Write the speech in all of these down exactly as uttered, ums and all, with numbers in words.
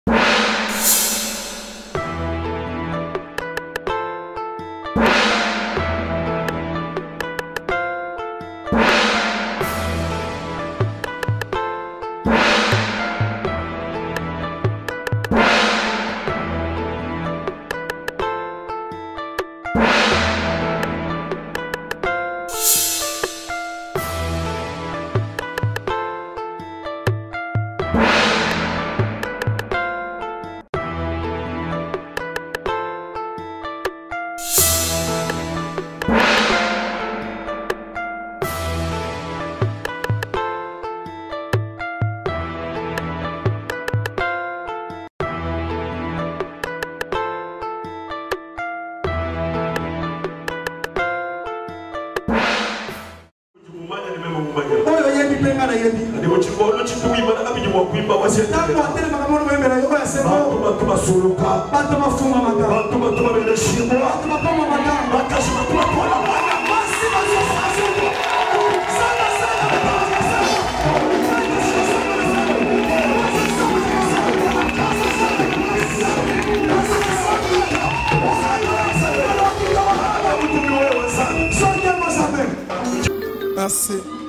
Merci.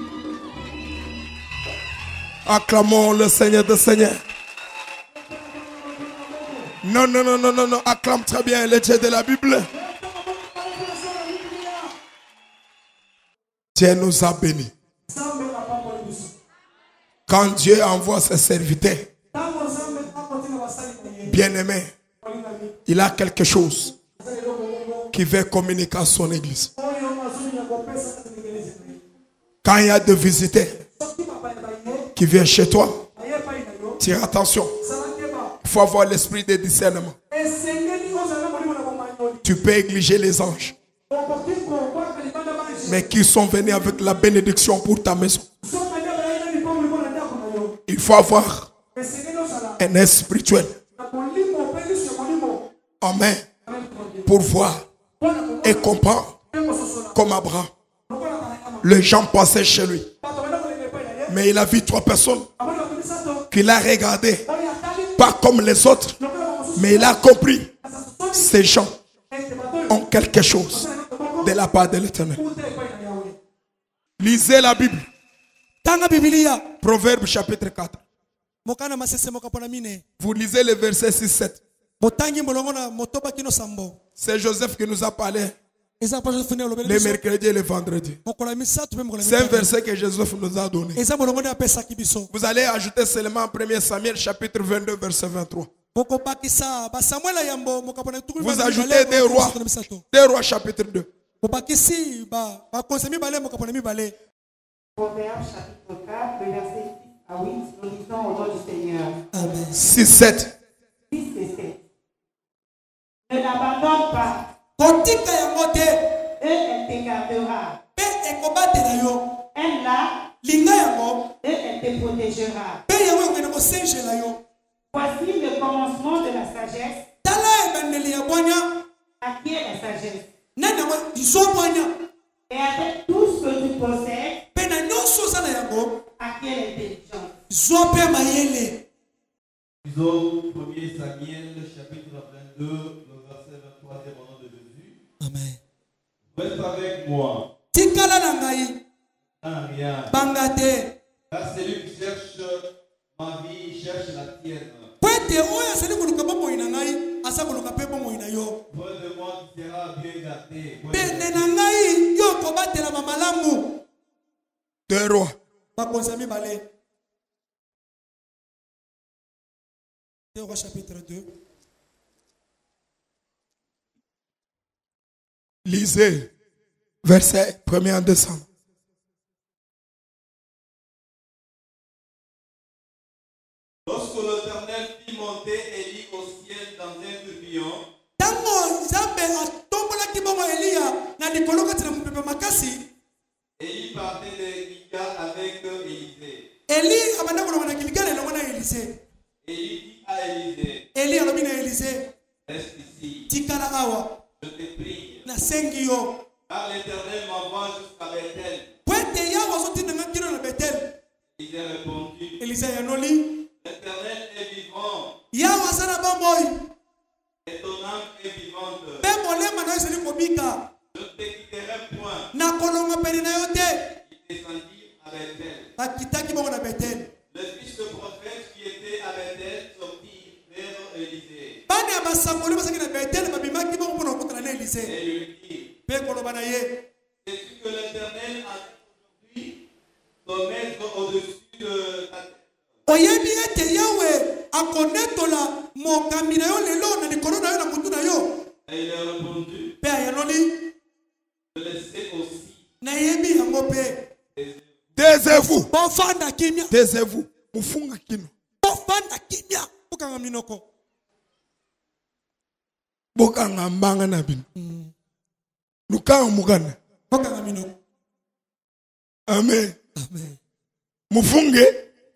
Acclamons le Seigneur des Seigneurs. Non, non, non, non, non, non. Acclame très bien le Dieu de la Bible. Dieu nous a bénis. Quand Dieu envoie ses serviteurs, bien-aimés, il a quelque chose qui veut communiquer à son église. Quand il y a des visiteurs qui viennent chez toi, tire attention. Il faut avoir l'esprit de discernement. Tu peux négliger les anges, mais qui sont venus avec la bénédiction pour ta maison. Il faut avoir un esprit spirituel. Amen. Pour voir et comprendre comme Abraham. Les gens passaient chez lui. Mais il a vu trois personnes qu'il a regardées. Pas comme les autres. Mais il a compris. Ces gens ont quelque chose de la part de l'Éternel. Lisez la Bible. Proverbe chapitre quatre. Vous lisez le verset six sept. C'est Joseph qui nous a parlé le mercredi et le vendredi. C'est un verset que Joseph nous a donné. Vous allez ajouter seulement en premier Samuel chapitre vingt-deux verset vingt-trois. Vous ajoutez des rois, des rois chapitre deux. Proverbe chapitre quatre, verset six à huit, nous lisons au nom du Seigneur. Amen. six sept. six et sept. Ne l'abandonne pas. Et elle te gardera. Aime-la. Et elle te protégera. Voici le commencement de la sagesse. Acquiert la sagesse. Et avec tout ce que tu possèdes, acquiert l'intelligence. Lisons premier Samuel chapitre vingt-deux, le verset vingt-trois, au nom de Jésus. Amen. Reste avec moi. Un rien. Car celui qui cherche ma vie cherche la tienne. Près de moi tu seras bien gâté. Deux rois. Deux rois chapitre deux. Lisez verset premier en décembre. Lorsque l'Éternel fit monter Élie au ciel dans un tourbillon, Élie partait de Gilgal avec Élisée. Élie dit à Élisée, reste ici, je te prie, car l'Éternel m'envoie jusqu'à Bethel. Élisée répondit, l'Éternel est vivant, Et ton âme est vivante. Pe molema na ezali kobika. Je ne te quitterai point. Na kolonga pene na yo te. Il descendit à Bethel. Bakitaki bongo na Bethel. Le fils de prophète qui était à Bethel sortit vers Élisée. Bani ya basangoli basaki na Bethel babimaki bongo mpona kokutana na Élisée. Et lui dit, Pe koloba na ye. sais-tu que l'Éternel a aujourd'hui ton maître au-dessus de ta tête? Oyebi ete Yawe akonetola mokambi na yo lelo na likolo na yo na mutu na yo. Et il a répondu, Pe ayanoli je le sais aussi. na yebi yango pe. Taisez-vous. Bofanda kimia. Taisez-vous. Mufunga kino. Bofanda kimia. Bukanga minoko. Bokanga mbanga na bino. Lukanga mugana. Bokanga minoko. Amen. Amen. Mufunge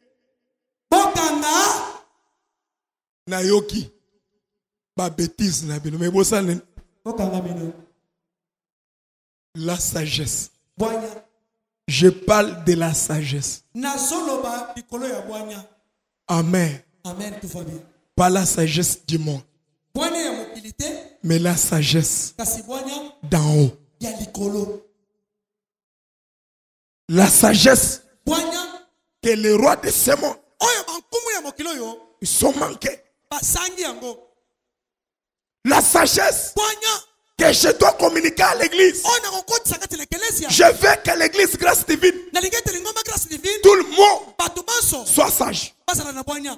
Bokanga na yoki. Ba bêtise na bino. Mais bosale bokanga minoko. la sagesse. Boanya. Je parle de la sagesse. Na soloba likolo ya boanya. Amen. Amen, tout va bien. Pas la sagesse du monde, Boanya ya mokilité mais la sagesse kasi boanya d'en haut. ya likolo. La sagesse Boanya que les rois de ce monde, oyo bankumu ya mokilo yo ils sont manqués. basangi yango. La sagesse Boanya que je dois communiquer à l'église. oyo nakokotisa kati na eklezia. Je veux que l'église grâce divine, Nalingi ete lingomba grâce divine tout le monde bato banso soit sage. bazala na boanya.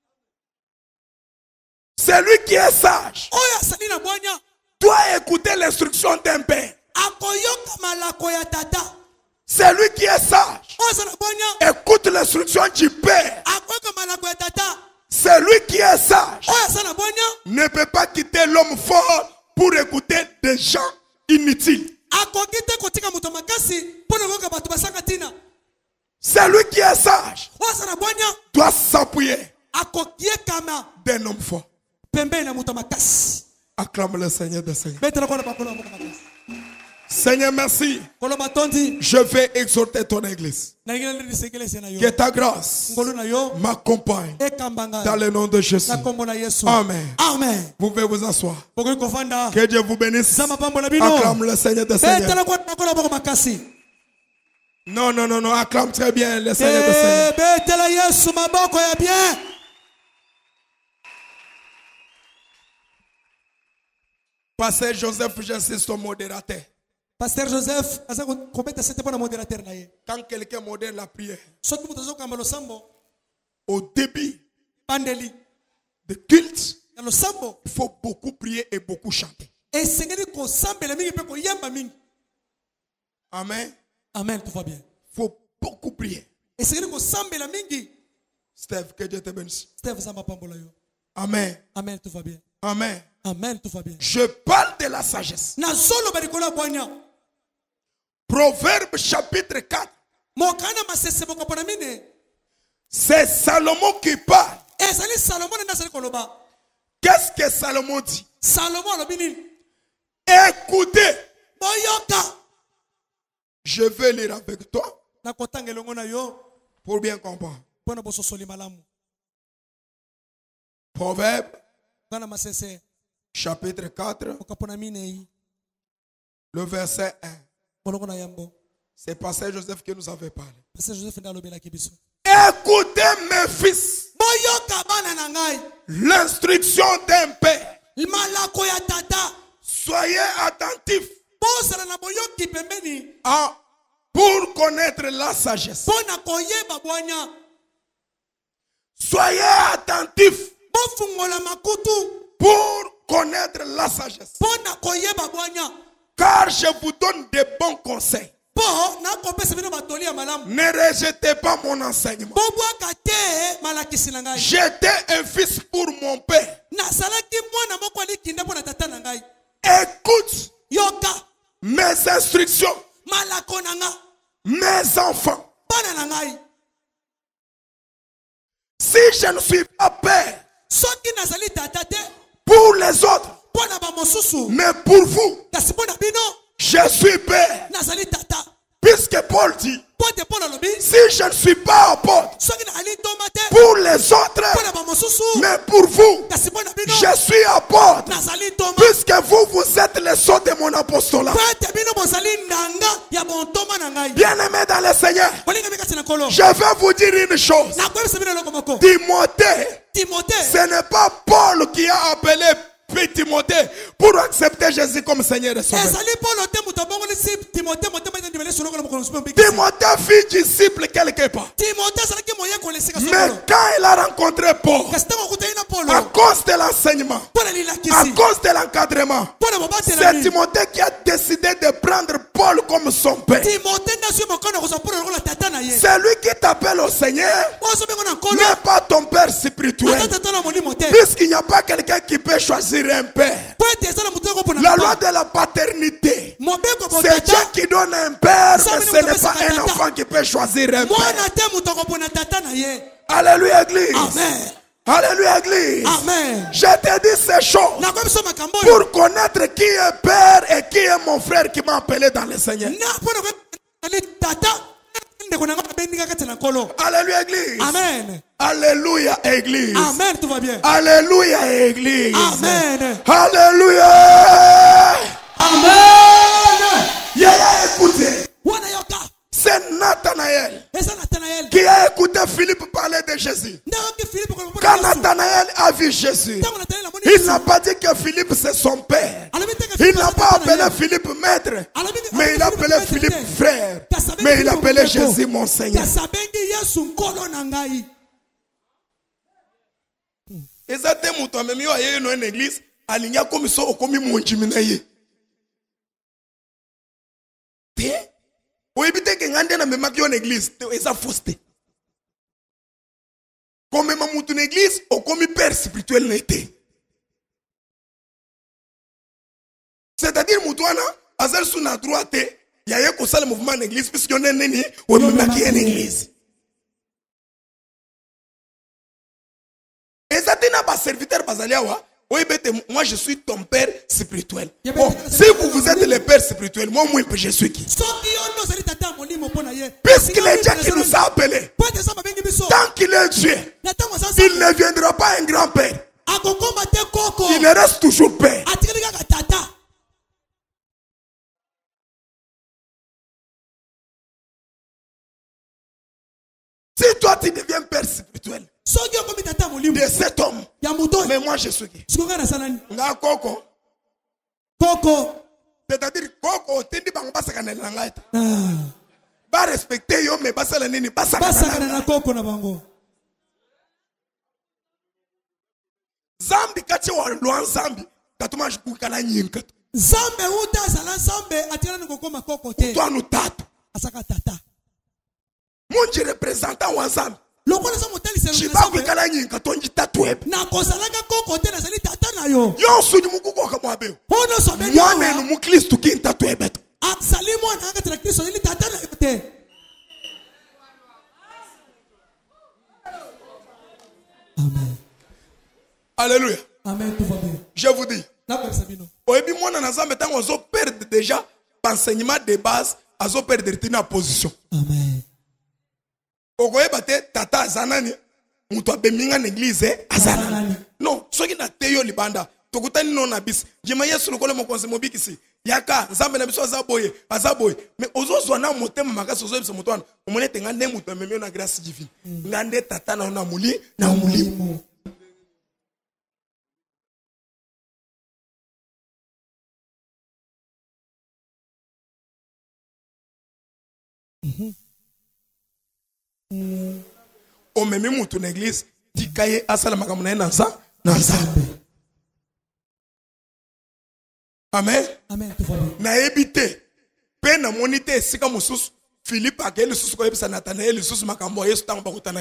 Celui qui est sage Oyo asali na boanya doit écouter l'instruction d'un père. akoyoka malako ya tata. Celui qui est sage Oyo asali na boanya écoute l'instruction du père. akoyoka malako ya tata. Celui qui est sage Oyo asali na boanya ne peut pas quitter l'homme fort pour écouter des gens inutiles. akoki te kotika moto makasi mpo na koyoka bato basanga ntina. Celui qui est sage Oyo asali na boanya doit s'appuyer akokiekama d'un homme fort. pembeni na moto makasi. Acclame le Seigneur des Seigneurs. Betela kona bakolo ya moto makasi. Seigneur, merci. Koloba tondi Je vais exhorter ton église. nalingi nalendisa ekelesi na yo. Que ta grâce ngolu na yo m'accompagne ekambanga dans le nom de Jésus. na kombo na Yesu. Amen. Amen. Vous pouvez vous asseoir. Bokoki kofanda. Que Dieu vous bénisse. Zama pambo na bino. Acclame le Seigneur des Seigneurs. Betela kona bakolo ya moto makasi. Non, non, non, non. Acclame très bien le Seigneur des Seigneurs. Eh, betela Yesu maboko ya bien. Pasteur Joseph, j'insiste au modérateur. Pasteur Joseph aza kobeta sete pona modérateur na ye. Quand quelqu'un modère la prière, Soki moto azokamba losambo au début bandeli de culte, ya losambo il faut beaucoup prier et beaucoup chanter. esengeli kosambela mingi mpe koyemba mingi. Amen. Amen, tout va bien. Il faut beaucoup prier. Esengeli kosambela mingi. Steph, que Dieu te bénisse. Steve zamba pambola yo. Amen. Amen, tout va bien. Amen. Amen, tout va bien. Je parle de la sagesse. Na solo barikolo ya bwanya. Proverbe chapitre quatre. Mokana masese bokopona mine. C'est Salomon qui parle. Ezali Salomon na ezali koloba. Qu'est-ce que Salomon dit? Salomon alobi nini? Écoutez. Boyoka. Je vais lire avec toi Na kotanga elongo na yo pour bien comprendre. pona bososoli malamu. Proverbe Bana masese chapitre quatre, bokopona mine. le verset un. Bolongo na yambo. C'est Pasteur Joseph qui nous avait parlé. Pasteur Joseph nda alobela kibiso. Écoutez mes fils, Boyoka bana na ngai. l'instruction d'un père. Malako ya tata. Soyez attentifs Bozala na boyoki pembeni. à, pour connaître la sagesse. Pona koyeba bwanya. Soyez attentifs Bofungola makutu. pour connaître la sagesse. Pona koyeba bwanya. Car je vous donne de bons conseils. Po na kopesa bino batoli ya malamu. Ne rejetez pas mon enseignement. Bobwaka te malakisi na ngai. J'étais un fils pour mon père. Nasalaki mwana moko alikinda mpo na tata na ngai. Écoute Yoka mes instructions, malako na nga. mes enfants. Bana na ngai. Si je ne suis pas père Soki nazali tata te pour les autres, mpo na bamosusu. mais pour vous, Kasi mpo na bino je suis père. nazali tata. Puisque Paul dit, Mpo Si je ne suis pas apôtre pour les autres, mais pour vous, je suis apôtre. Puisque vous, vous êtes les sceaux de mon apostolat. Bien-aimés dans le Seigneur, je vais vous dire une chose. Timothée, ce n'est pas Paul qui a appelé Timothée pour accepter Jésus comme Seigneur et Sauveur. Timothée fut disciple quelque part. Mais quand il a rencontré Paul, à cause de l'enseignement, à cause de l'encadrement, c'est Timothée qui a décidé de prendre Paul comme son père. C'est lui qui t'appelle au Seigneur, n'est pas ton père spirituel. Puisqu'il n'y a pas quelqu'un qui peut choisir un père. La loi de la paternité, c'est Dieu qui donne un père, mais ce n'est pas un enfant qui peut choisir un père. Alléluia, Église. Amen. Alléluia, Église. Amen. Je te dis ces choses pour connaître qui est père et qui est mon frère qui m'a appelé dans le Seigneur. Alléluia, Église. Amen. Alléluia, Église. Amen, tout va bien. Alléluia, Église. Amen. Alléluia. Amen. Yaya, écoutez. C'est Nathanaël qui a écouté Philippe parler de Jésus. Quand Nathanaël a vu Jésus, il n'a pas dit que Philippe c'est son père. Il n'a pas appelé Philippe maître, mais il a appelé Philippe frère. Mais il a appelé Jésus mon Seigneur. Et ça te montre même yo aye no église alinya comme ça comme monjimina ye. Té o ebite ke ngande na même ki on église et ça fausse. Comme même montu une église o comme père spirituel n'était. C'est-à-dire mutuana azal sous na droite ya ye ko sala mouvement en église puisque on est neni o même ki en église. Et ça n'a pas serviteur Bazaliawa. Moi je suis ton père spirituel. Bon, si vous vous êtes le père spirituel, moi moi je suis qui? Puisque les Dieu qui nous a appelés, tant qu'il est Dieu, il ne viendra pas un grand-père. Il reste toujours père. Si toi tu deviens père spirituel de cet homme, mais moi je suis qui? Nga Koko. Koko. C'est-à-dire Koko, tendi bang basakana langa eta. Ba respecter yo mais basala nini basakana na Koko na bango. Zambi kati wa loan zambi katuma jukukala nyinka. Zambe uta sala zambe atina ngokoma Koko te. Toi nous tatu. Asaka tata. Munji représentant wa zambi. Shibaku kala nyinka tonji tatweb. Na kosalanga Koko te na sali tata na yo. Yo sudi mukuko kama abeo. Ono sobeni. Mwana no mukristo ki tatweb. Aksalimu ananga tra Kristo sali tata na te. Amen. Alléluia. Amen, tout va bien. Je vous dis. Oyebi mwana na Nzambe tango zo perdre déjà l'enseignement de base, azo perdre tina position. Amen. Ogoyeba te tata azanani mutu abeminga na église azanani. Non, soki na teyo libanda tokutani no na bis. Jema Yesu lokole mo konse mobikisi. Yaka Nzambe na biso azaboye, azaboye. Mais ozozwa na motema makasi ozobisa mutwana. Omone tenga nde mutu amemio na grâce divine. Ngande tata na na muli na muli. Mhm. Mm. O memi mutu na église tikaye asala makambo na nanza nanza. Amen. Amen. Na ebite pe na monite sika mususu Philippe akele susu ko ebisa Nathanaël susu makambo Yesu tango bakutana.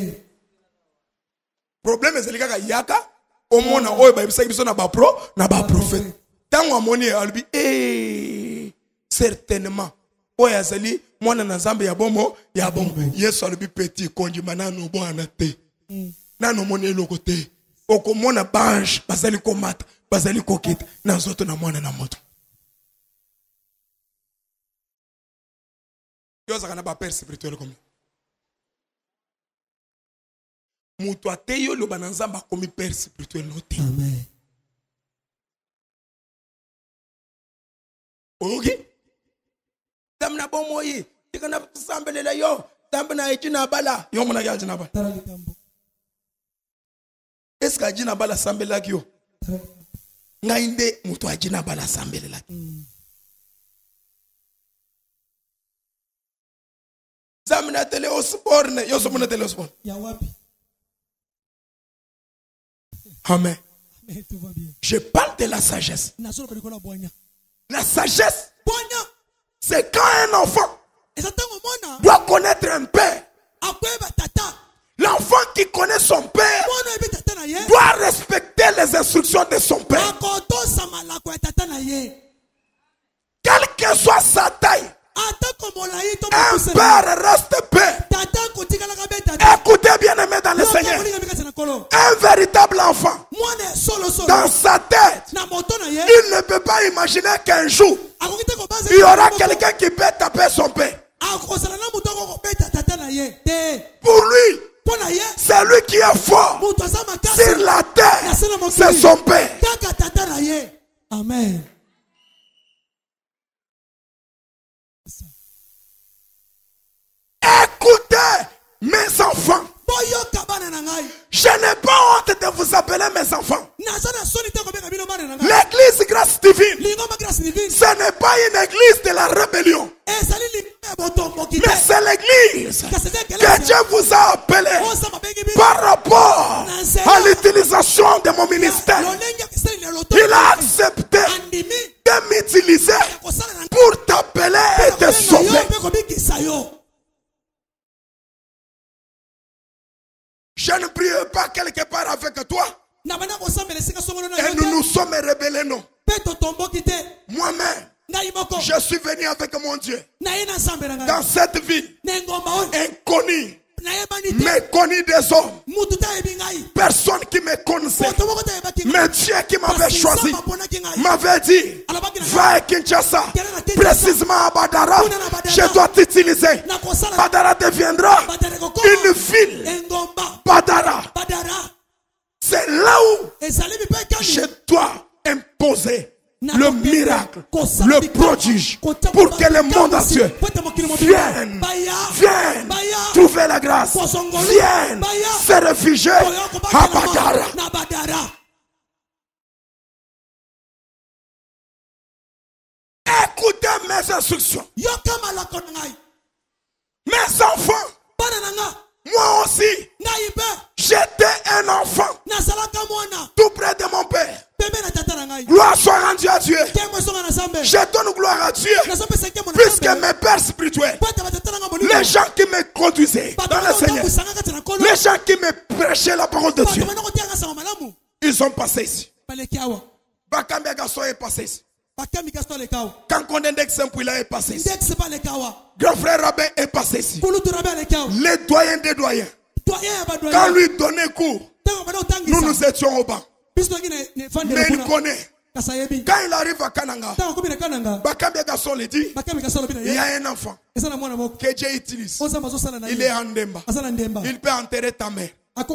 Problème ezalika ka yaka omona oyo ba ebisa biso na ba pro na ba prophète. Tango amoni albi eh certainement oyo azali mwana na Nzambe ya bomo ya bomo Yesu alubi petit konjima nanu bwana te nanu moni eloko te okomona bange bazali komata bazali kokita na nzoto na mwana na moto. Yo ça n'a pas père spirituel comme. Mutu ateyo lo bananzamba comme père spirituel noté. Amen. Ok. Damna bon moyi. Tikana sambelela yo. Damna ejina bala. Yo mona ga jina bala. Tala likambo. Est-ce que jina bala sambela yo? Ngainde mutu ajina bala sambelela. Zamna tele au sport ne. Yo so mona tele au sport. Ya wapi? Amen. Amen, tout va bien. Je parle de la sagesse. Nasolo kalikola boanya. La sagesse, Boanya. c'est quand un enfant Esatango mona. doit connaître un père. Akweba tata. L'enfant qui connaît son père Mona ebe tata na ye. doit respecter les instructions de son père. Akoto samala kwa tata na ye. Quelle que soit sa taille, Atako molai to un mokuse. père reste père. Tata kotikala ka be tata. Écoutez bien aimé dans le Seigneur. Un véritable enfant, Mwana solo solo. dans sa tête, Na moto na ye. il ne peut pas imaginer qu'un jour, Akokite ko base. il y aura quelqu'un qui peut taper son père. Akosala na moto ko beta tata na ye. Te. Pour lui, Pona ye. c'est lui qui est fort. Moto sa makasi. Sur la terre, c'est son père. Kaka tata na ye. Amen. Écoutez, mes enfants, Boyo kabana na ngai. je n'ai pas honte de vous appeler mes enfants. Nasana soni te ko beka bino mare na ngai. L'église grâce divine, Lingo ma grâce divine. ce n'est pas une église de la rébellion, Ezali lingo botombo kite. mais c'est l'église Kasete que Dieu vous a appelé Osa mabegi bino. par rapport à l'utilisation de mon ministère. Lolenge kiseli na loto. Il a accepté Andimi. de m'utiliser Kosala na pour t'appeler et te sauver. Je ne prie pas quelque part avec toi et nous nous sommes rebellés, non. Moi-même, je suis venu avec mon Dieu dans cette ville inconnue, méconnue des hommes. Personne qui me connaissait, mais Dieu qui m'avait choisi m'avait dit, va à Kinshasa, précisément à Badara, je dois t'utiliser. Badara deviendra une ville. Badara, c'est là où je dois imposer le miracle, le prodige, pour que le monde entier vienne, vienne trouver la grâce, vienne se réfugier à Badara. Écoutez mes instructions. Mes enfants, moi aussi, j'étais un enfant tout près de mon père. Gloire soit rendue à Dieu. Je donne gloire à Dieu puisque mes pères spirituels, les gens qui me conduisaient dans le Seigneur, les gens qui me prêchaient la parole de Dieu, ils sont passés ici. Bakambe Gaston est passé ici. Kankonde Ndexempouila est passé ici. Grand frère Rabin est passé ici. Les doyens des doyens, quand lui donnait cours, nous nous étions au banc. Mais il connaît. Quand il arrive à Kananga, Bakambe Gaston lui dit, il y a un enfant que Dieu utilise. Il est en Demba. Il peut enterrer ta mère.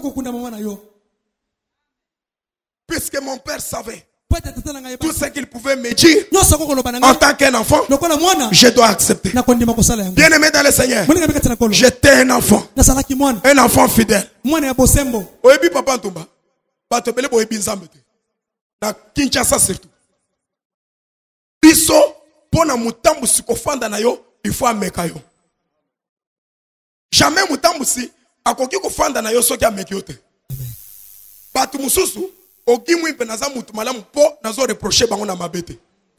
Puisque mon père savait tout ce qu'il pouvait me dire en tant qu'un enfant, je dois accepter. Bien aimé dans le Seigneur, j'étais un enfant, un enfant fidèle. Oebi papa Ntumba, batobele boebi nzambete. Na Kinshasa surtout. Biso pona mutambu sikofanda na yo, il faut ameka yo. Jamais mutambu si akoki kofanda na yo soki ameki yo te. Batu mususu oki mwimpe naza mutu malamu po nazo reprocher bango na mabete.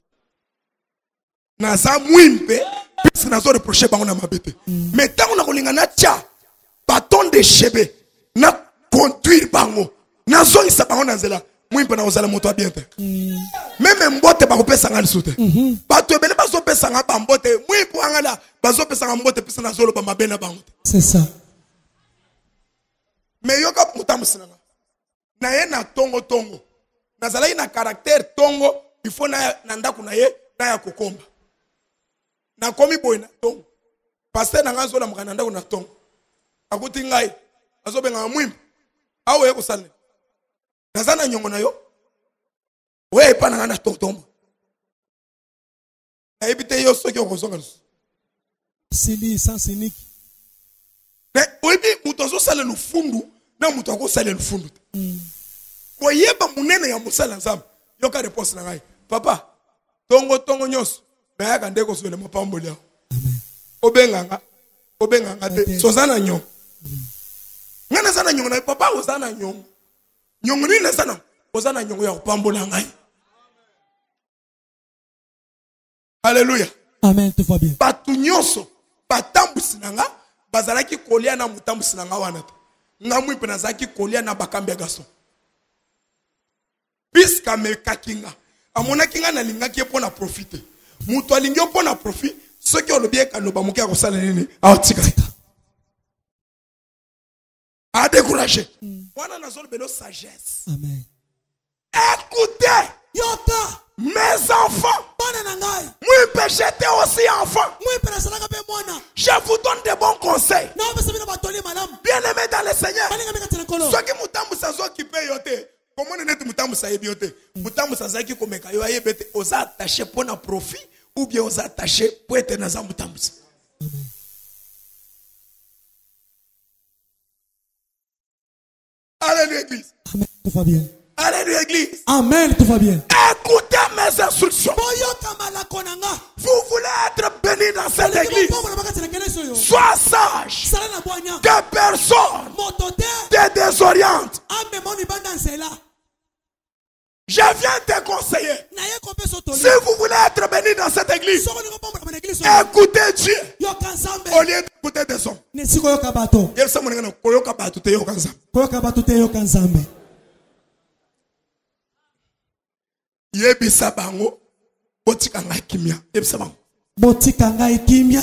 Naza mwimpe puisque nazo reprocher bango na mabete. Mais tango na kolinga na tia baton de chebe na conduire bango. Nazo isa bango na nzela mwimpe na ozala moto bien te. Même mbote ba kopesa nga lisute. Bato ebele bazo pesa nga ba mbote mwimpe angala bazo pesa nga mbote pesa nazo lo ba mabena bango. C'est ça. Mais yoka mutamu sinanga. Na ye na tongo tongo. Na zala na caractère tongo, il faut na na ndaku na ye na ya kokomba. Na komi boy na tongo. Pasteur nanga zo la mkananda una tong. Akuti ngai. Azo benga mwimba. Awe yeko sale. Nazana nyongo na yo. We pa nanga na tong tombo. Na ebite yo soki okozonga. Sili sans cynique. Mais oyebi mutozo sale le fundu na mutoko sale le fundu. Oyeba munene ya musala nzambe. Yoka réponse na ngai. Papa, tongo tongo nyos. Ba ka ndeko so le mapambo leo. Amen. Obenganga. Obenganga te. Sozana nyong. Ngana sana nyong na papa ozana nyong. Nyong ni na sana. Ozana nyong ya pambo na ngai. Alléluia. Amen, tout va bien. Batu nyonso. Batambusi na nga. Bazalaki kolia na mutambusi na nga wana. Nga mwipe na zaki kolia na bakambi ya gason. Piska me kakinga. Amona kinga na linga ki pona profiter. Muto alingi pona profit. Ce qui olobi e kaloba muki akosala nini? Aotika. A décourager. Wana na zolo belo sagesse. Amen. Écoutez. Yoka. Mes enfants. Moi, j'étais aussi enfant. Je vous donne des bons conseils. Bien aimé dans le Seigneur. Ceux qui m'ont sans occuper yote. Comment on est mutambu sa ebiote? Mutambu sa zaki komeka yo ayebete oza attaché pour un profit ou bien oza attaché pour être dans un mutambu. Alléluia église. Amen, tout va bien. Alléluia église. Amen, tout va bien. Écoutez mes instructions. Vous voulez être béni dans cette église. Sois sage. Que personne te désoriente. Je viens te conseiller. Si vous voulez être béni dans cette église, écoutez Dieu au lieu d'écouter des hommes. Yebisa bango botika ngai kimia. Yebisa bango botika ngai kimia.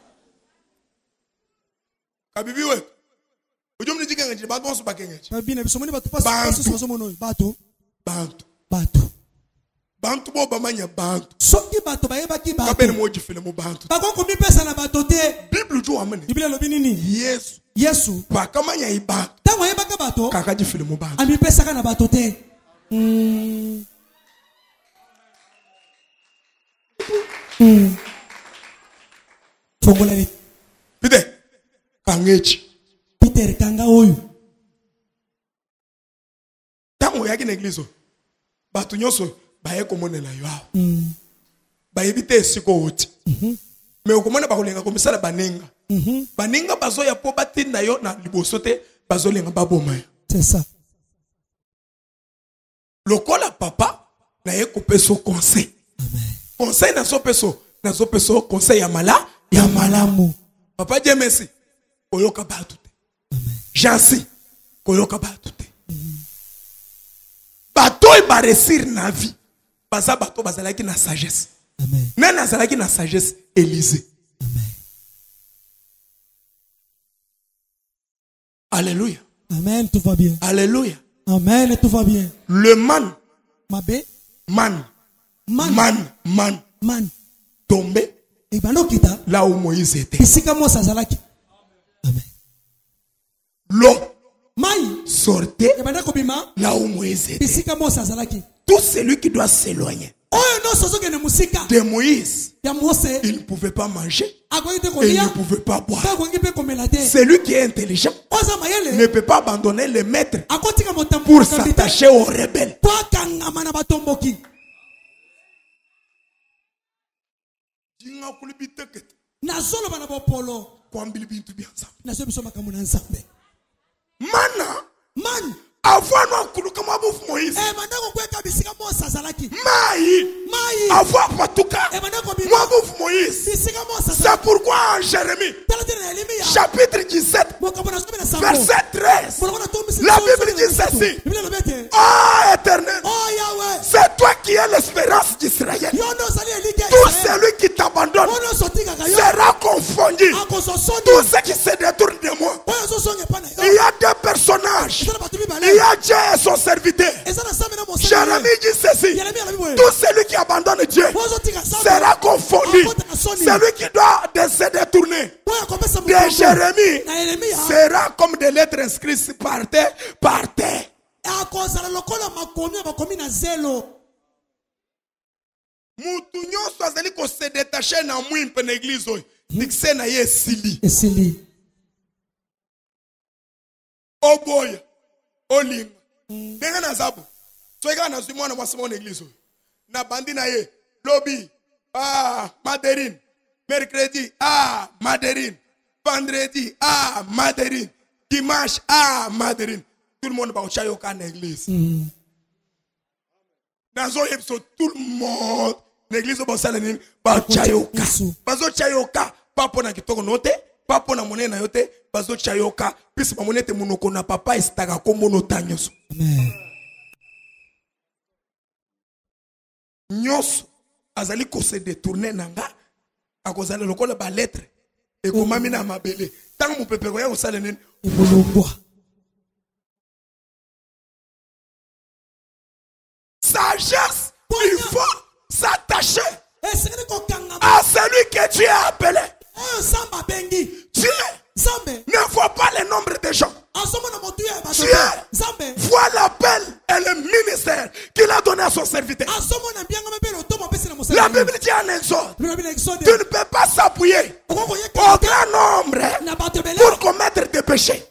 Kabibi we ujum ni jike ngi bato so bakenge kabibi na bisomoni bato passe passe somono bato bantu bato bantu bo bamanya bantu soki bato bayeba ki bato kabene mo jifele mo bantu bako komi pesa na bato te Bible jo amene Biblia lobi nini Yesu Yesu ba kamanya ibantu tango yeba ka bato kaka jifele mo bantu ami pesa kana bato te. Mm. Mm. Fongola ni Peter kangechi Peter kanga oyu tango yaki na église batu nyonso baye komonela yo awo mm. bayebite esiko oti mhm mais okomona bakolenga komisala baninga mhm baninga bazoya po batinda yo na liboso te bazolenga baboma yo. C'est ça. Lokola papa na ye kopeso conseil. Amen. Conseil na so peso na so peso conseil ya mala ya malamu. Papa Dieu merci. Koyoka batu te. Amen. Jansi koyoka batu te. Bato e ba réussir na vie. Baza bato bazalaki na sagesse. Amen. Nana azalaki na sagesse Élisée. Amen. Alléluia. Amen, tout va bien. Alléluia. Amen, tout va bien. Le man Mabe man man man man man tombé et bando kita là où Moïse était. isika mo sazalaki. Amen. L'eau Mai sortait et bando kobima là où Moïse était. isika mo sazalaki. Tout celui qui doit s'éloigner Oyo no sozo kene musika de Moïse, ya Mose il ne pouvait pas manger akoite et il kolia ne pouvait pas boire. ba ko ngipe komelate. Celui qui est intelligent Oza ne mayele peut pas abandonner le maître akotika motambo pour s'attacher aux rebelles. Kwa kangama na batomboki. Na solo bana bopolo na so biso makambo na Nzambe. Mana Man avant no kuluka mabufu Moïse. e banda ko kweka bisika mo sazalaki. Mai Mai avant patuka e banda ko bi mabufu Moïse. bisika mo C'est sazalaki. pourquoi en Jérémie chapitre dix-sept verset treize la Bible dit ceci: Oh Éternel, Oh Yahweh, c'est toi qui es l'espérance d'Israël. yondo sali elike Tout celui qui t'abandonne ono sotika ka yo sera confondu. akoso soni Tout ce qui se détourne de moi. oyo so songe pana yo. Il y a deux personnages. Ezana batu Il bibale y a Dieu et son serviteur. ezana sami na mosali. Jérémie dit ceci: Yeremia la bibo tout celui qui abandonne Dieu ozo tika sami sera confondu. Celui qui doit de se détourner de Jérémie sera comme des lettres inscrites par terre, par terre. Mutu nyonso azali ko se détacher na mwimpe na église oyo. Dikse na ye esili. Esili. Oboya. Olinga. Ndenge na zabo. Soika na zwi mwana mwasi mwana église oyo. Na bandi na ye. Lobby. Ah, Maderine. Mercredi. Ah, Maderine. Vendredi. Ah, Maderine. Dimanche. Ah, Maderine. Tout le monde va au chayoka na église. Mm. Dans un épisode, tout le monde, l'église au Bossalenine, va chayoka. Bazo chayoka, pas pour na kitoko note, pas pour na monnaie na yote, bazo chayoka, puis ma monnaie te monoko na papa istaga comme monotanyoso. Amen. Nyos, azali ko se détourner nanga, a cause de lokola ba lettre, et ko mami na mabele. Tant mon peuple voyait au Salenine, sagesse, il faut s'attacher à celui que Dieu a appelé. Dieu ne voit pas le nombre de gens. Dieu voit l'appel et le ministère qu'il a donné à son serviteur. La Bible dit en Exode, tu ne peux pas s'appuyer au grand nombre pour commettre des péchés.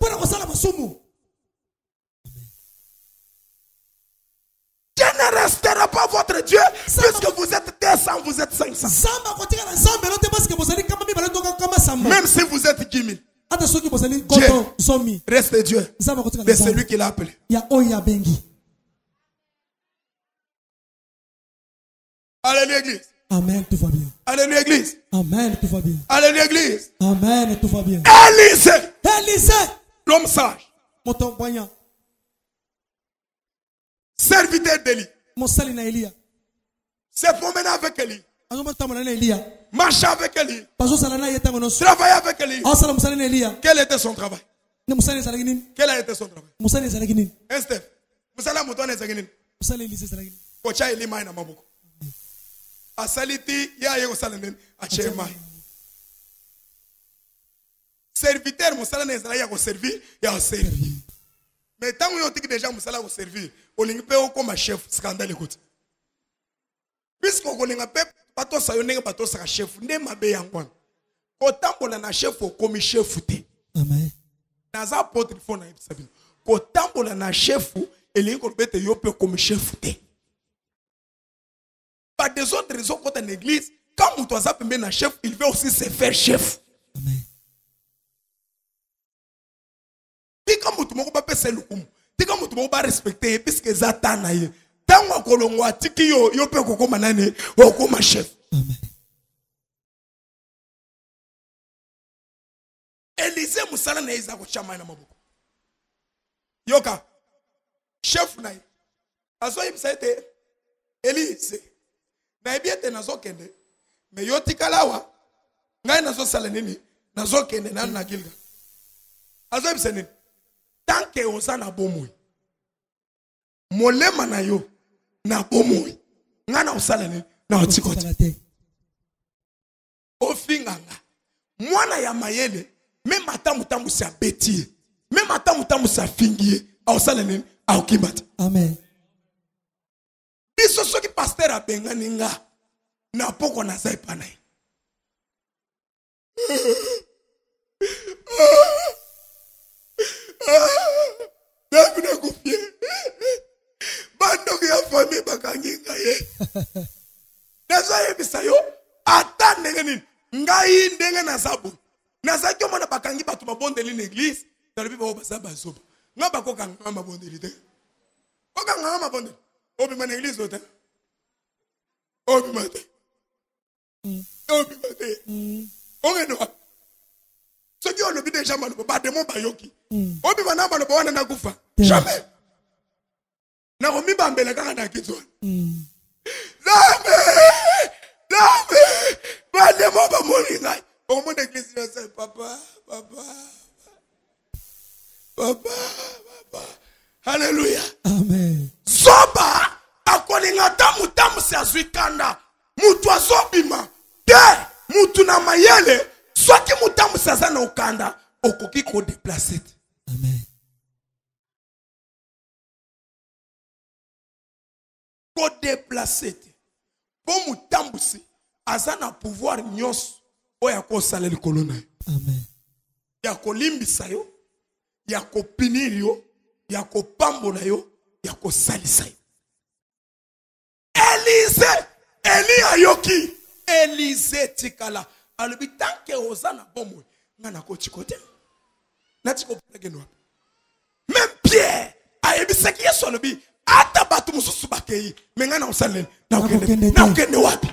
Dieu ne restera pas votre Dieu puisque vous êtes deux cents, vous êtes cinq cents. Même si vous êtes dix mille. Dieu reste Dieu. C'est celui qui l'a appelé. Alléluia l'église. Amen, tout va bien. Alléluia l'église. Amen, tout va bien. Alléluia l'église. Amen, tout va bien. Élisée. Élisée. L'homme sage. Serviteur d'Élie. C'est promener avec Élie. Marcher avec Élie. Travailler avec Élie. Quel était son travail? Quel a été son travail? Esther. Musala mutone zaginin. Kocha Élie mai na maboko. Asaliti ya yego salenen achemai. Serviteur musala ne zala ya ko servir ya servir. Mais tant qu'on dit déjà musala ko servir, on lingi pe comme chef scandale écoute. Puisqu'on connaît un peu bato sayone bato sera chef ne mabe yangwan. Kotambola na chef comme chef te. Amen. Naza apôtre fo na ebisabino. Kotambola na chef elingi ko bete yo pe comme chef te. Par des autres raisons quand en église, quand on doit s'appeler un chef, il veut aussi se faire chef. Amen. Dis comme tu m'as pas passé le coup. Dis comme tu m'as pas respecté puisque Zatan aille. Tant qu'on kolongwa tiki yo yo pe koko manane o ko ma chef. Amen. Élisée musala na iza ko chama na maboko. Yoka chef na. Aso ibsete Élisée. Na ebiete nazo kende. Me yoti kalawa. Ngai nazo sala nini? Nazo kende na na Gilga. Azo ibsene. Tant que oza na bomoi. Molema na yo na bomoi. Ngana osala nini? Na otikoti. Ofinganga. Mwana ya mayele. Même atamu tamu sa betie. Même atamu tamu sa fingie. A osala nini? A okimata. Amen. Biso soki pasteur abengani nga na poko na zai panai. David a confié. Bando ki ya famille bakangi nga ye. Nazo yebisa yo ata ndenge nini ngai ndenge na zabu. Naza ki omona bakangi batu mabondeli na église, talobi ba obasa bazoba. Nga bakoka nga mabondeli te. Koka nga mabondeli. Obi man église ota. Obi mate. Obi mate. Onge no. Ce qui on le dit déjà mal ba démon ba yoki. Obi bana ba ba wana na kufa. Jamais. Na romi ba mbele kaka na kitwa. Jamais. Jamais. Ba démon ba molinga. Au monde église c'est papa, papa. Papa, papa. Alléluia. Amen. Zoba akolinga tamu tamu se azwikanda mutu azobima te mutu na mayele soki mutambwisa aza na okanda okoki kodeplace te. Amen. Kodeplace te po mutambwisi aza na pouvoir nyonso oyo akosala likolo na yo. Amen. Ya kolimbisa yo, ya kopinir yo, ya kopambola yo, ya kosalisa yo. Élise, Eli ayoki, Élise tikala. Alobi tanke ozana bomwe, ngana ko chikote. Na chiko pageno wapi. Même Pierre, ayebisaki Yesu alobi, ata batu mususu bakei, mengana osaleni. Na okende, na okende wapi?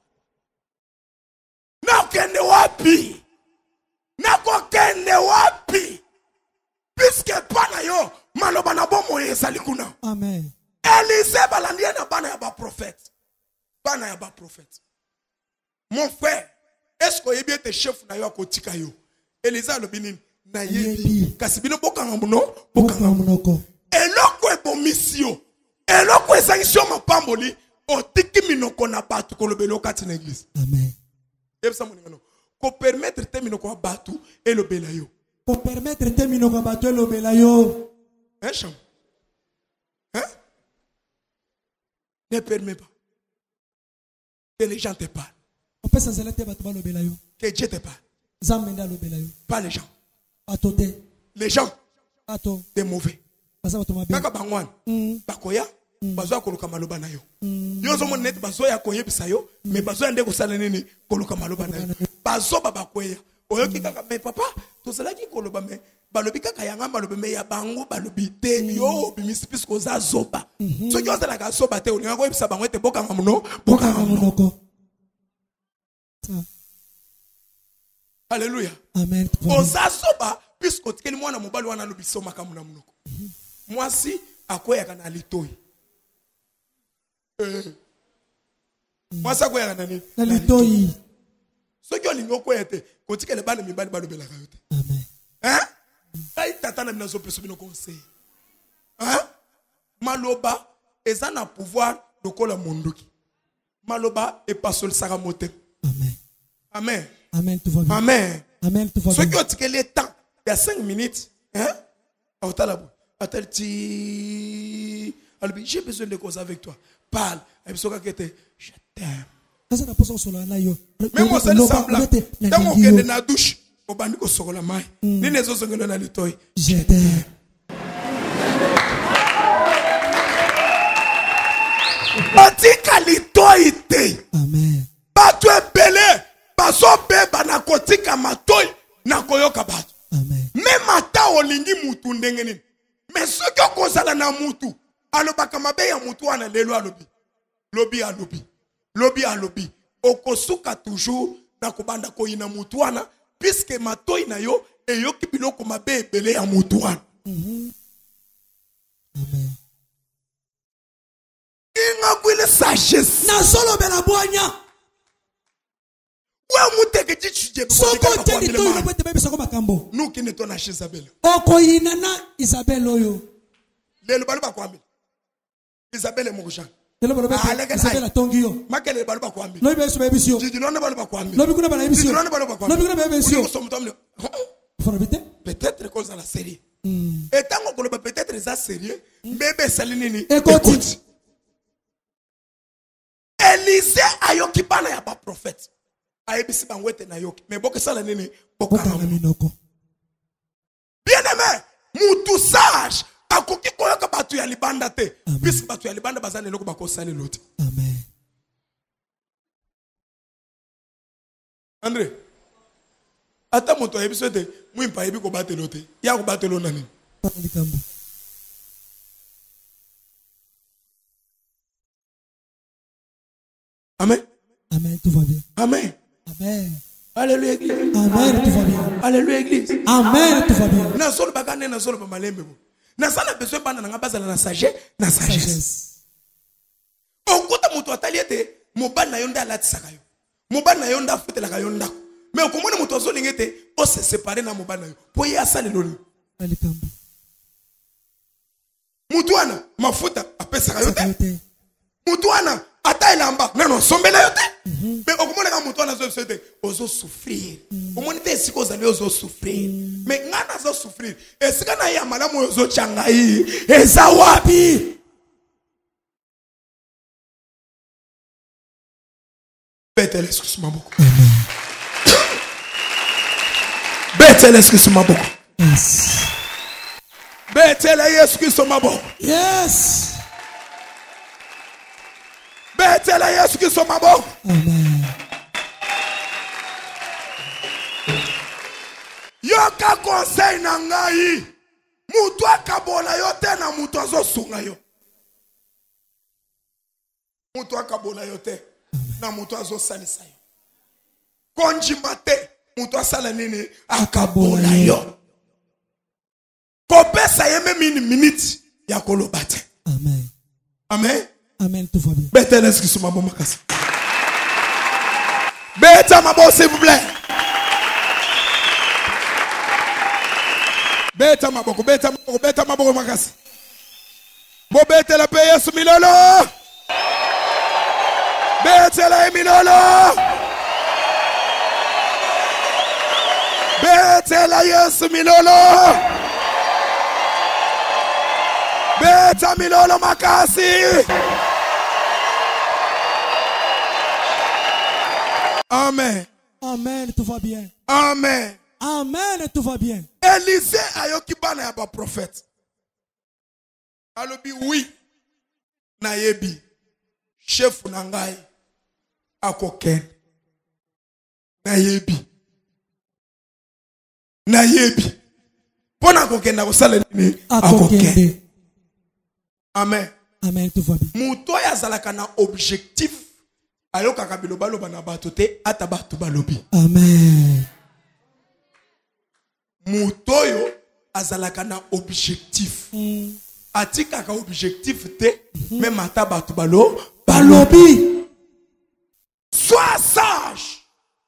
Na okende wapi? Na okende wapi? Puisque pana yo, maloba na bomo ezali kuna. Amen. Élise balandia na bana ya ba prophète. Bana ya ba prophète. Mon frère, est-ce que yebi ete chef na yo akotika yo? Élise alobi nini? Na yebi. Kasi bino bokanga muno, bokanga munoko. Eloko ebomisi yo. Eloko ezangisi yo mapamboli, otiki minoko na batu kolobelo kati na église. Amen. Yebisa moningano. Ko permettre te minoko wa batu elobela yo. Pour permettre te minoko batu elobela yo. Hein, cham? Hein? Ne permets pas que les gens te parlent. Que Dieu te parle. Pas les gens. Les gens. Des mauvais. Kaka bangwan. Bakoya. Bazoya koluka maloba na yo. Yo zomo net bazoya koyebisa yo. Mais bazoya nde kosala nini koluka maloba na yo. Bazo babakoya. Oyoki kaka mais papa. Tozalaki koloba mais balobi kaka yanga balobi mais ya bango balobi te yo bimisi puisque oza zoba. Soki ozala ka zoba te olinga koyebisa bango ete bokanga muno bokanga munoko. Alléluia. Amen. Oza zoba puisque otikeli mwana mobali wana lobiso makamu na munoko. Mwasi akoyaka na litoi. Eh. Mwasi akoyaka na nini? Na litoi. Soki olingi okoyete kotikele bana mibali balobelaka yo te. Amen. Hein? Ai tata na binazo peso bino conseil. Hein? Maloba eza na pouvoir lokola mondoki. Maloba e pasol saka motem. Amen. Amen. Amen, tout va bien. Amen. Amen, tout va bien. Ceux qui ont tiré le temps, il y a cinq minutes, hein? J'ai besoin de causer avec toi. Parle. Je t'aime. Même moi, c'est le semblant. Tant qu'on est dans la douche, on va nous sortir la main. Ni les autres sont dans la litoy. Je t'aime. Batika litoy te. Amen. Batu ebele. Baso beba na kotika matoy na koyoka batu. Amen. Même ata olingi mutu ndenge nini. Mais ce que kozala na mutu, alobaka mabe ya mutu wana lelo alobi. Lobi alobi. Lobi alobi. Okosuka toujours na kobanda koyina mutu wana puisque matoy na yo eyoki biloko mabe ebele ya mutu wana. Mhm. Amen. Inga kwile sagesse. Na solo bela boanya. Soko teni to yo bote bebe soko makambo. Nous qui netons na Isabelle. Okoyina na Isabelle oyo. Lelo baluba kwambi. Isabelle mokusha. Lelo baluba Isabelle tongi yo. Makele baluba kwambi. Lobi beso bebe sio. Jiji nona baluba kwambi. Lobi kuna bala bisio. Lobi baluba kwambi. Lobi kuna bebe sio. Peut-être cause à la série. Et tant qu'on peut-être ça sérieux, bébé salinini. Écoute. Élisée ayoki bana ya ba prophète. Aebisi bangwete na yoki. Mais boke sala nini? Boka minoko. Bien aimé, mutu sage. Akoki koyoka batu ya libanda te. Bis batu ya libanda bazane loko bako sali lote. Amen. André. Ata moto ayebiso te, mwimpa ayebi ko bate lote. Ya ko bate lo nani? Palikambo. Amen. Amen, tout va bien. Amen. Amen. Alléluia église. Amen, tout va bien. Alléluia église. Amen, tout va bien. Na solo bakane na solo bamalembe bo. Na sana besoin bana na bazala na sagesse, na sagesse. Okuta moto ataliete, mobali na yonda alatisaka yo. Mobali na yonda futela ka yonda. Mais okomona moto azolingete, o se séparer na mobali na yo. Po ya sale lolo. Alikambo. Mutuana mafuta apesa ka yote. Mutuana ata elamba nano sombela yo te mais okomonaka moto wana azo te ozo souffrir omoni te esika ozali ozo souffrir mais nga nazo souffrir esika na ya malamu oyo ozotia ngai eza wapi? Betele Yesu maboko. Betele Yesu maboko. Yes. Betele Yesu maboko. Yes. Betele Yesu maboko. Amen. Yoka conseil na ngai. Mutu akabola yo te na mutu azosunga yo. Mutu akabola yo te na mutu azosalisa yo. Konjima te mutu asala nini akabola yo. Kopesa ye même une minute ya koloba te. Amen. Amen. Amen, tout va bien. Betele Yesu maboko makasi. Beta maboko s'il vous plaît. Beta maboko, beta maboko, beta maboko makasi. Bo beta la paye Yesu milolo. Beta la milolo. Beta la Yesu milolo. Beta milolo makasi. Amen. Amen, tout va bien. Amen. Amen, tout va bien. Élisée ayoki bana ya ba prophète. Alobi oui. Na yebi. Chef na ngai akoken. Na yebi. Na yebi. Pona koken na kosala nini akoken. Amen. Amen, tout va bien. Muto ya zalaka na objectif. Ayoka kabilo baloba na bato te ata bato balobi. Amen. Mutoyo azalaka na objectif. Mm. Atika ka objectif te même ata bato balo balobi. Sois sage.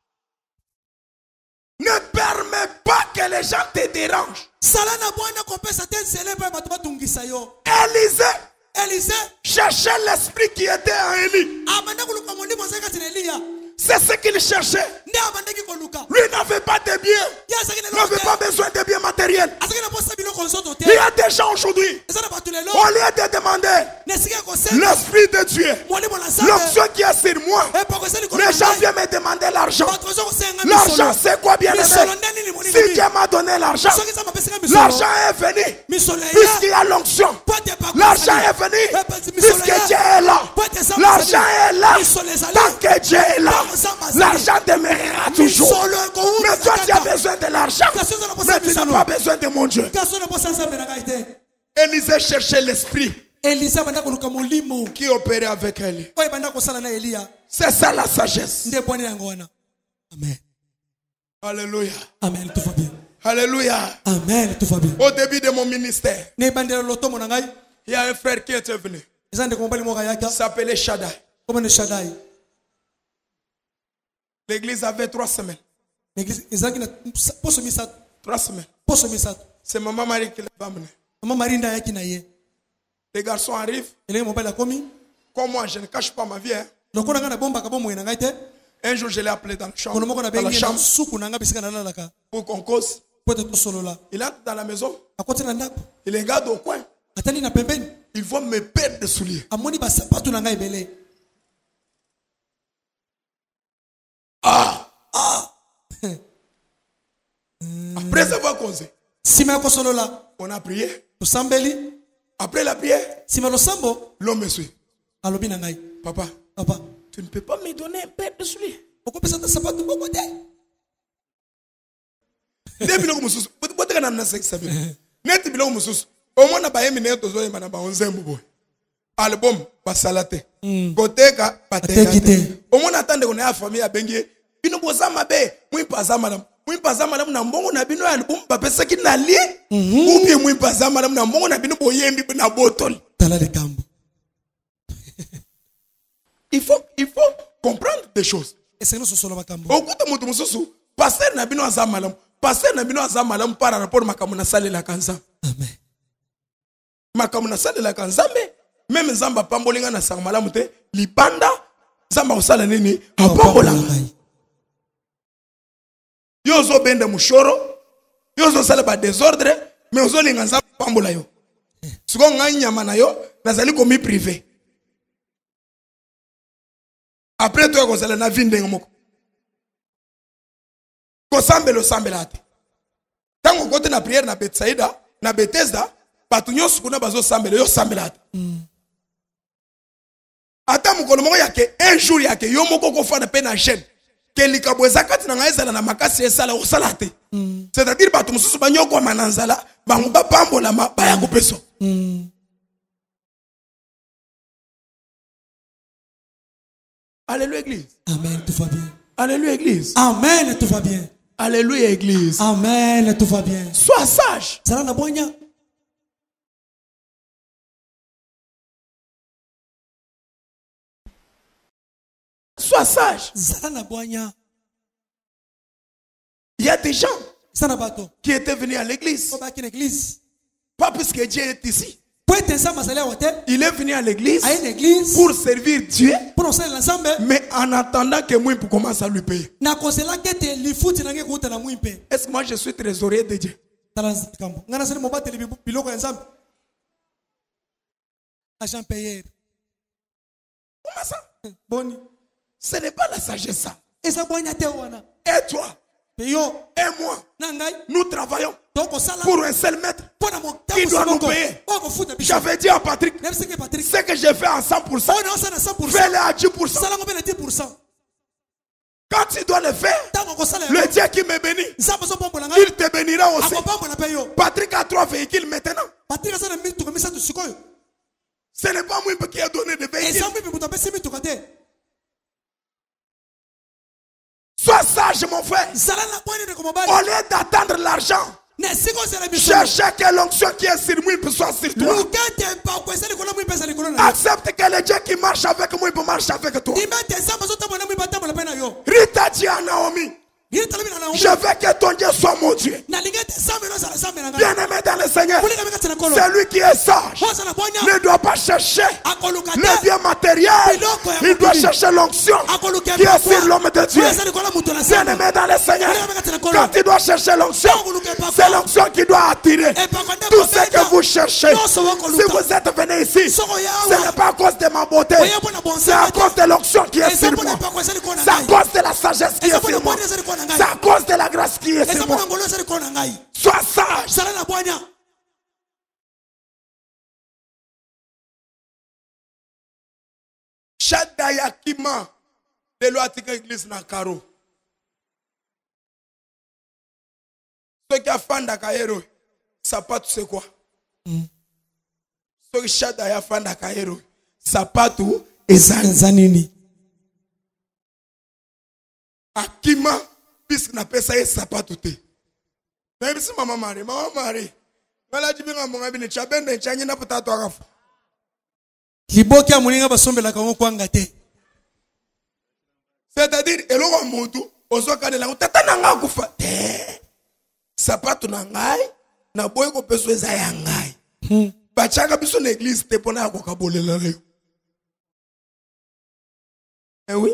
Ne permets pas que les gens te dérangent. Salana bwana kopesa te célèbre bato batungisa yo. Élisée Élisée cherchait l'esprit qui était en Élie. amanda kuluka moni mosaka tene Elia. C'est ce qu'il cherchait. Nde amandaki koluka. Lui n'avait pas de biens. Ya sakina Il n'avait pas besoin de biens matériels. Asakina posa bilo konsoto te. Il y a des gens aujourd'hui, Ezana bato lelo. au lieu de demander Nesika kose. l'esprit de Dieu, Moni mona sabe. l'onction qui est sur moi, E poko seli les gens viennent me demander l'argent. Bato zo kosenga L'argent, c'est quoi, bien aimé? Misolo ndeni ni moni. Si Dieu m'a donné l'argent, Soki sama pesika misolo. l'argent est venu. Misolo Puisqu'il y a l'onction, l'argent est venu. Puisque Dieu est là, l'argent est là. Tant que Dieu est là, l'argent demeurera toujours. Mais toi, tu as besoin de l'argent, mais tu n'as pas besoin de mon Dieu. Élisée cherchait l'esprit Élisée banda koluka molimo. qui opérait avec elle. Oye banda kosala na Elia. C'est ça la sagesse. Nde bwana yango wana. Amen. Alléluia. Amen, tout va bien. Alléluia. Amen, tout va bien. Au début de mon ministère, Ne bandela loto mona ngai. il y a un frère qui était venu. Ezande ko mbali mo kayaka. Il s'appelait Shaddai. Comme ne Shaddai. L'église avait trois semaines. L'église ezaki na poso misatu. Trois semaines. Poso misatu. C'est maman Marie qui l'a amené. Mama Marinda yaki na ye. Les garçons arrivent. Ele mo bala komi. Comme moi, je ne cache pas ma vie. Hein. Lokona ngana bomba ka bomo ina ngai te. Un jour, je l'ai appelé dans la chambre, Kono moko na dans la bengi na chambre suku na ngabi sika na lalaka. pour qu'on cause. Pote to solola. Il entre dans la maison. Akoti na ndako. Il regarde au coin. Atali na pembeni. Ils vont me perdre des souliers. Amoni ba sapatu na ngai belé. Ah! Ah! Après avoir causé, Sima ko solola. on a prié. Tusambeli. Après la prière, Sima lo sambo. l'homme me suit. Alobi na ngai. Papa, Papa. tu ne peux pas me donner un paire de souliers. Okopesa ta sapatu boko te. Nde biloko mususu. Boteka na nasa kisabe. Neti biloko mususu. Omona ba yemi neto zo yema na ba onzembo boy. Album ba salate. Koteka pateka. Omona tande ko na famille ya bengi. Bino bozama be, mwi pazama na. Mwi pazama na na mbongo na bino album ba pesa ki na li. Ou bien mwi pazama na na mbongo na bino boyembi na botol. Tala de kambo. Il faut il faut comprendre des choses. Ese no sosolo ba kambo. Okuta mutu mususu, pasteur na bino azama malam. Pasteur na bino azama malam par rapport makamu na sale la kanza. Amen. Makamu na sale la kanza me même zamba pambolinga na sang malamu te libanda nzambe akosala nini apambola ngai. Yo ozobende mushoro, yo ozosala ba désordre, mais ozolinga nzambe apambola yo. Siko ngai nyama na yo nazali komi privé. Après toi kozala na vie ndenge moko. Kosambela osambela te. Tango kote na prière na Betsaïda, na Bethesda, batu nyonso kuna bazo sambela yo sambela te. Ata mukolo moko yake un jour yake yo moko kofana pe na chaîne. Que likabo ezakati na ngai ezala na makasi esala osala te. C'est-à-dire batu mususu banyoko mananzala, bango bapambola ma baya kopeso. Alléluia église. Amen, tout va bien. Alléluia église. Amen, tout va bien. Alléluia église. Amen, tout va bien. Sois sage. Zala na bonya. Sois sage. Zala na bonya. Il y a des gens Sana bato. qui étaient venus à l'église. Ko ba ki l'église. Pas puisque Dieu est ici. Pour être ensemble masala wote. Il est venu à l'église À une église. pour servir Dieu. Pour ensemble l'ensemble. Mais en attendant que moi pour commencer à lui payer. Na kosela kete li futi na ngekuta na muimpe. Est-ce que moi je suis trésorier de Dieu? Talanz kambo. Ngana sele mo bateli biloko ensemble. Agent payeur. Comment ça? Boni. Ce n'est pas la sagesse ça. Esa bonya te wana. Et toi, Peyo. et moi, Na ngai. nous travaillons Donc osala. pour un seul maître Pona mo qui doit nous payer. Oko futa biso. J'avais dit à Patrick, Même ce que Patrick. ce que j'ai fait en cent pour cent, On est en cent pour cent. fais-le à dix pour cent. Sala ngobele dix pour cent. Quand tu dois le faire, Tango kosala. le Dieu qui me bénit, Nzamba so pombo na ngai. il te bénira aussi. Akopambo na peyo. Patrick a trois véhicules maintenant. Patrick asana mitu komisa tu sikoyo. Ce n'est pas moi qui ai donné des véhicules. Esa mbi mutu apesi mitu kate. Sois sage, mon frère. Zala na bonya de komobali. Au lieu d'attendre l'argent, Ne siko sala biso. cherchez que l'onction qui est sur moi soit sur toi. Lukete pa kwesa likolo mwi pesa likolo na. Accepte que le Dieu qui marche avec moi peut marcher avec toi. Dimete nzamba so tambo na mwi batambo na pena yo. Rita dit à Naomi, Ngiri talobi na na. je veux que ton Dieu soit mon Dieu. Na lingete sambe no sala sambe na ngai. Bien-aimé dans le Seigneur, Kulika meka tena kolo. celui qui est sage Bosa na bonya. ne doit pas chercher Akolukate. les biens matériels. Il doit chercher l'onction qui est sur l'homme de Dieu. Bien-aimé dans le Seigneur, quand tu dois chercher l'onction, c'est l'onction qui doit attirer tout ce que vous cherchez. Si vous êtes venu ici, ce n'est pas à cause de ma beauté, c'est à cause de l'onction qui est sur moi. C'est à cause de la sagesse qui est sur moi. C'est à cause de la grâce qui est sur moi. Sois sage. Sala na bonya. Shaddai Kima de l'Ouatika église na Karo. Ceux qui a fanda kaero, ça pas tout c'est quoi? Ceux qui Shaddai a fanda kaero, ça pas tout et ça Zanini. Akima puisque na pesa et ça pas tout. Même si maman Marie, maman Marie, mala jibinga monga bine chabende chanyi na potato akafu. Liboki ya muninga basombela kango kwanga te. C'est-à-dire eloko mutu ozoka la tata nanga kufa te. Sapato na ngai na boye ko peso eza ya ngai. Bachaka biso na église te pona ko kabolela le. Eh oui.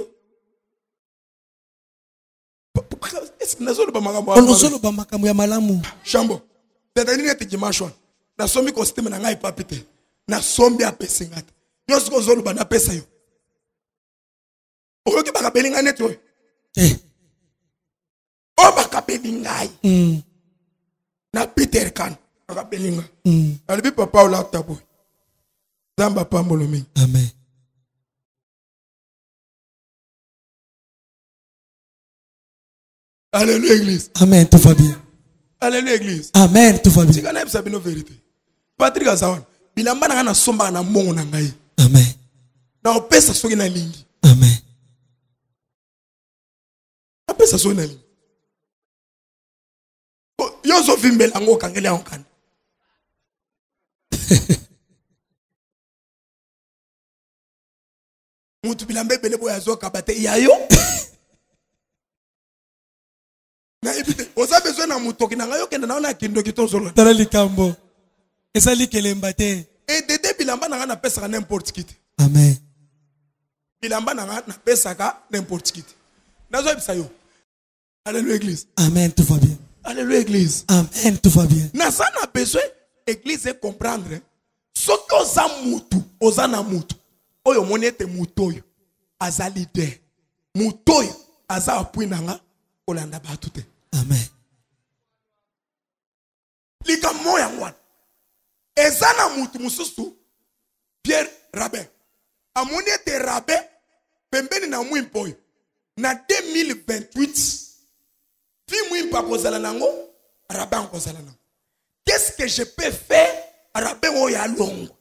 Est-ce que nazolo ba makambo? Onozolo ba makambo ya malamu. Shambo. C'est-à-dire neti dimanche. Na sombi costume na ngai papite. Na sombi apesingata. Nyonso ko zolo ba na pesa yo. Oyoki baka belinga neti oyo. Eh. O baka belinga. Mm. Na Peter Kan baka belinga. Mm. Alibi papa ola tabo. Zamba pambolo mi. Amen. Alléluia église. Amen, tout va bien. Alléluia église. Amen, tout va bien. Tika na ebisa bino vérité. Patrick Azawan. Bilamba na na somba na mongo na ngai. Amen. Na opesa soki na lingi. Amen. Apesa soki na lingi. Yozo vimbela ngo kangele ya okana. Mutu bilambe bele boya zoka bate yayo. Na ebite, oza besoin na mutoki na ngayo kende na ona kindo kitozolo. Tala likambo. Esa likelemba te. Et dede bilamba na na pesa n'importe qui. Amen. bilamba na nga na pesaka n'importe qui. Nazo ebisa yo. Alléluia église. Amen, tout va bien. Alléluia église. Amen, tout va bien. Na ça na besoin église et comprendre. Soki oza mutu, oza na mutu. Oyo moni ete mutu oyo aza leader. Mutu oyo aza apui nanga kolanda batu te. Amen. Lika moya ngwana. Eza na mutu mususu Pierre Rabin. Amoni ete Rabin pembeni na mwimpo oyo. Na deux mille vingt-huit fi mwimpa kozala nango Rabin kozala nango. Qu'est-ce que je peux faire Rabin oyo alongo?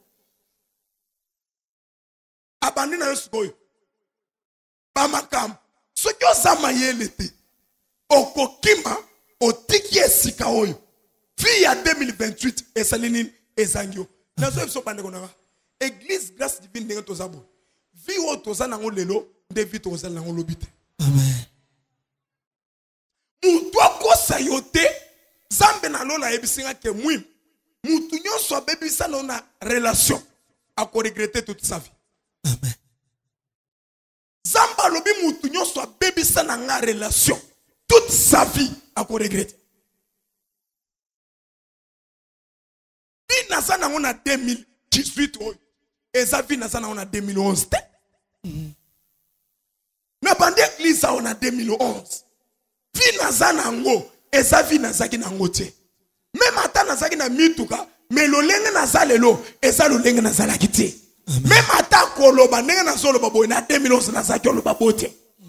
Abandi na yosu oyo. Bamakam. Soki oza mayele te. Okokima otiki esika oyo. Fi ya deux mille vingt-huit esalini ezangio. Nazo ebiso bande konanga. Église grâce divine ndenge tozabo. Vi o toza nango lelo nde vi tozala nango lobite. Amen. Mutu akosa yo te Zambe na lola ebisinga ke mwim. Mutu nyonso abebisa na relation ako regretter toute sa vie. Amen. Zamba lobi mutu nyonso abebisa na nga relation toute sa vie ako regretter. Bi nasa nango na deux mille dix-huit oyo. Eza vi nasa nango na deux mille onze te. Na bande église on a deux mille onze. Vi nasa nango eza vi nazaki nango te. Même ata nazaki na mituka, mais lo lenge nazalelo eza lo lenge nazalaki te. Même ata koloba ndenge nazoloba boy na deux mille onze nazaki oloba bote.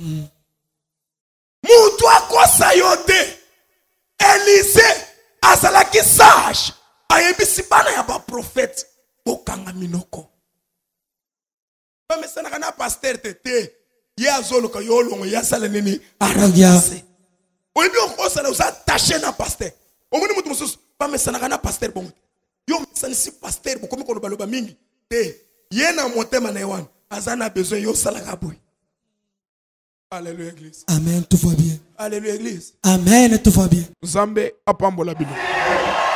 Mutu akosa yo te. Élisée azalaki sage. Ayebisi bana ya ba prophète bokanga minoko. Ba mesana kana pasteur tete. Ye azoloka yo longo ya sala nini aragase. Oyebi okosa na usa taché na pasteur. Omoni mutu mususu ba mesana kana pasteur bongo. Yo mesana si pasteur bokomi ko loba mingi. Te ye na motema na ewan azana besoin yo sala kaboy. Alléluia église. Amen, tout va bien. Alléluia église. Amen, tout va bien. Zambe apambola bino.